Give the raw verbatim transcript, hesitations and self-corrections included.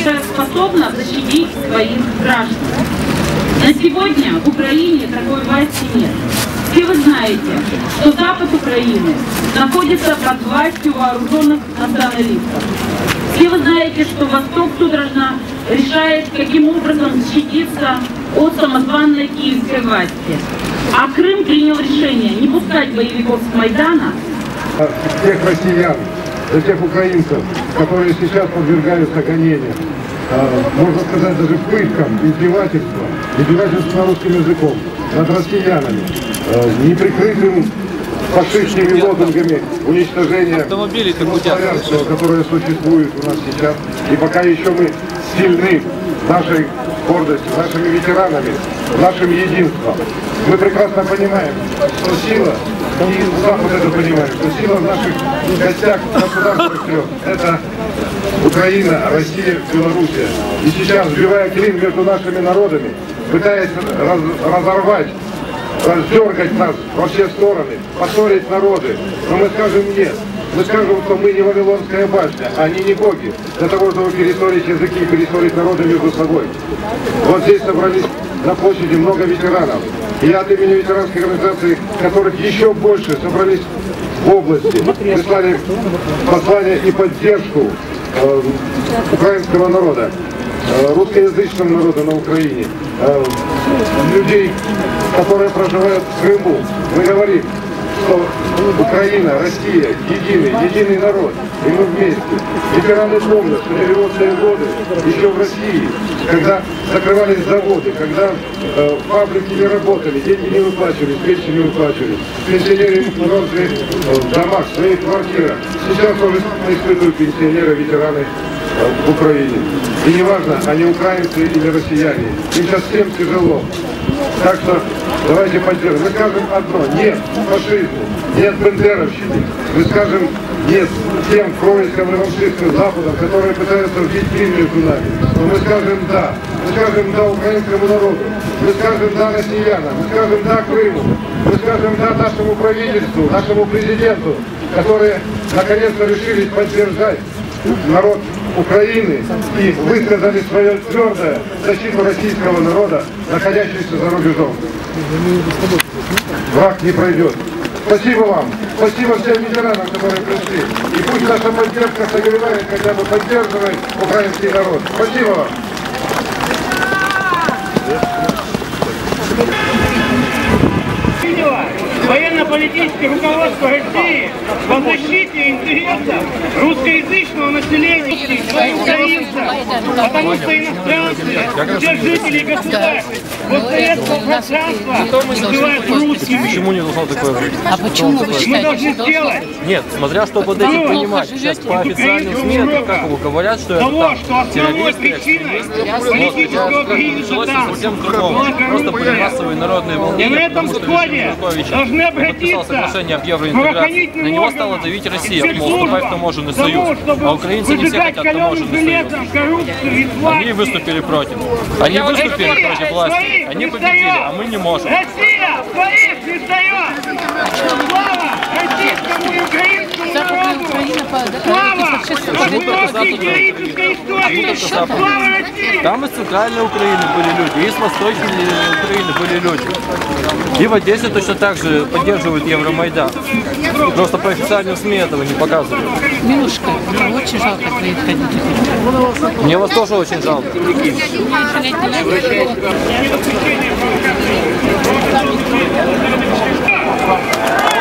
которая способна защитить своих граждан. На сегодня в Украине такой власти нет. Все вы знаете, что запад Украины находится под властью вооруженных националистов. Все вы знаете, что Восток судорожно решает, каким образом защититься от самозванной киевской власти. А Крым принял решение не пускать боевиков с Майдана. Тех россиян, для тех украинцев, которые сейчас подвергаются гонениям, можно сказать, даже пыткам, издевательствам, издевательством русским языком над россиянами, неприкрытым фашистскими лозунгами уничтожения славянства, которое существует у нас сейчас. И пока еще мы сильны нашей гордостью, нашими ветеранами, нашим единством, мы прекрасно понимаем, что сила, и Запад это понимает, что сила в наших гостях государственных трех – это Украина, Россия, Белоруссия. И сейчас, сбивая клин между нашими народами, пытаясь раз, разорвать, раздергать нас во все стороны, поссорить народы, но мы скажем нет. Мы скажем, что мы не Вавилонская башня, они не боги, для того, чтобы перессорить языки и перессорить народы между собой. Вот здесь собрались на площади много ветеранов. И от имени ветеранской организации, которых еще больше собрались в области, прислали послание и поддержку э, украинского народа, э, русскоязычного народа на Украине, э, людей, которые проживают в Крыму. Мы говорим, что Украина, Россия, единый, единый народ, и мы вместе. Ветераны помнят, что девяностые годы еще в России, когда закрывались заводы, когда э, фабрики не работали, деньги не выплачивались, пенсии не выплачивались, пенсионеры мерзли в домах, в своих квартирах. Сейчас тоже испытывают пенсионеры, ветераны э, в Украине. И неважно, они украинцы или россияне, им сейчас всем тяжело. Так что давайте поддержим. Мы скажем одно: нет фашизму, нет бандеровщине. Мы скажем нет тем кровельским реваншистским Западам, которые пытаются вбить клин между нами. Но мы скажем да. Мы скажем да украинскому народу. Мы скажем да россиянам. Мы скажем да Крыму. Мы скажем да нашему правительству, нашему президенту, которые наконец-то решились поддержать народ Украины и высказали свою твердую защиту российского народа, находящегося за рубежом. Враг не пройдет. Спасибо вам. Спасибо всем ветеранам, которые пришли. И пусть наша поддержка согревает, хотя бы поддерживает украинский народ. Спасибо вам. Военно-политическое руководство России по защите интересов русскоязычного населения, своих украинцев, потому что иностранцы, все жители государств, вот советского пространства называют русскими. Почему не должно такое быть? А почему вы считаете, мы должны сделать? Нет, смотря что под этим понимать. Сейчас по официальным СМИ, это как его говорят, что это того, там что основной причиной политического кризиса там, совсем другого. Просто были массовые народные волнения, и на этом потому что сходе должны обратиться соглашение об евроинтеграции. На него стала давить Россия, мол, вступай в таможенный союз. А украинцы не все хотят таможенный союз. Они выступили против. Они выступили против власти. Они победили, а мы не можем. Россия своих не сдает! Слава российскому и украинскому народу! Слава русской героической истории! Слава России! Там из центральной Украины были люди, и из восточной Украины были люди. И в Одессе точно так же поддерживают Евромайдан. Просто по официальным СМИ этого не показывают. Милушка, очень жалко твоих родителей. Мне вас тоже очень жалко. Thank you.